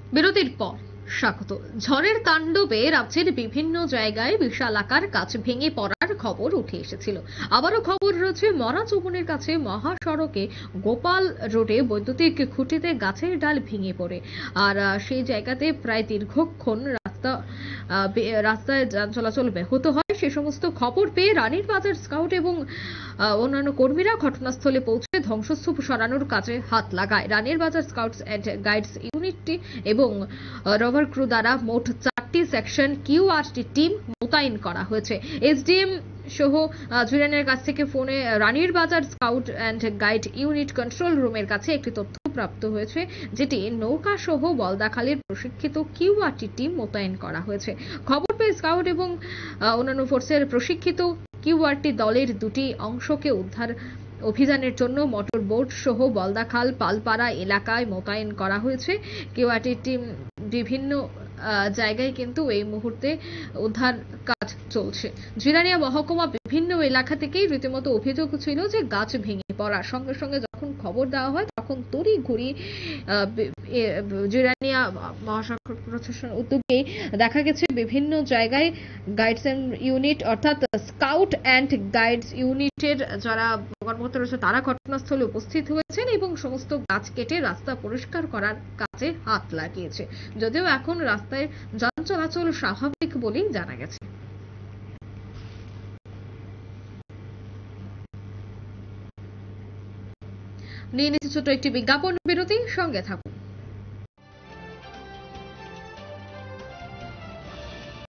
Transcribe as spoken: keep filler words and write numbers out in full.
বিরতির পর স্বাগত। ঝড়ের তাণ্ডবে রাজ্যের বিভিন্ন জায়গায় বিশালাকার গাছ ভেঙে পড়ার খবর উঠে এসেছিল। আবারও খবর রয়েছে মরা চৌবনের কাছে মহাসড়কে গোপাল রোডে বৈদ্যুতিক খুঁটিতে গাছের ডাল ভেঙে পড়ে। আর সেই জায়গাতে প্রায় দীর্ঘক্ষণ রাস্তা রাস্তায় যান চলাচল ব্যাহত হয়। সে সমস্ত খবর পেয়ে রানীর বাজার স্কাউট এবং অন্যান্য কর্মীরা ঘটনাস্থলে পৌঁছে ধ্বংসস্তূপ সরানোর কাজে হাত লাগায়। রানীর বাজার স্কাউটস অ্যান্ড গাইডস ইউনিটটি এবং রভার ক্রু দ্বারা মোট চারটি সেকশন কিউআরটি টিম মোতায়েন করা হয়েছে। এসডিএম সহ জুরানের কাছ থেকে ফোনে রানীর বাজার scout and guide unit control রুমের কাছে একটি তথ্য প্রাপ্ত হয়েছে, যেটি নৌকা সহ বলদাখালীর প্রশিক্ষিত কিউআরটি টিম মোতায়েন করা হয়েছে। খবর পেয়ে স্কাউট এবং অন্যান্য ফোর্সের প্রশিক্ষিত কিউআরটি দলের দুটি অংশকে উদ্ধার অভিযানের জন্য মোটর বোট সহ বলদাখাল পালপাড়া এলাকায় মোতায়েন করা হয়েছে। কিউআরটি টিম বিভিন্ন জায়গায় কিন্তু এই মুহূর্তে উদ্ধার কাজ চলছে। জিরানিয়া মহকুমা বিভিন্ন এলাকা থেকেই রীতিমতো অভিযোগ ছিল যে গাছ ভেঙে পড়ার সঙ্গে সঙ্গে যখন খবর দেওয়া হয় তখন তড়ি ঘড়ি জিরানিয়া মহাসড়ক প্রশাসন উদ্যোগে দেখা গেছে বিভিন্ন জায়গায় গাইডস ইউনিট অর্থাৎ স্কাউট অ্যান্ড গাইডস ইউনিটের যারা কর্মকর্তা রয়েছে তারা ঘটনাস্থলে উপস্থিত হয়েছেন এবং সমস্ত গাছ কেটে রাস্তা পরিষ্কার করার কাজে হাত লাগিয়েছে। যদিও এখন রাস্তায় যান চলাচল স্বাভাবিক বলেই জানা গেছে। নিয়ে নিচ্ছে ছোট্ট একটি বিজ্ঞাপন বিরতি, সঙ্গে থাকুন।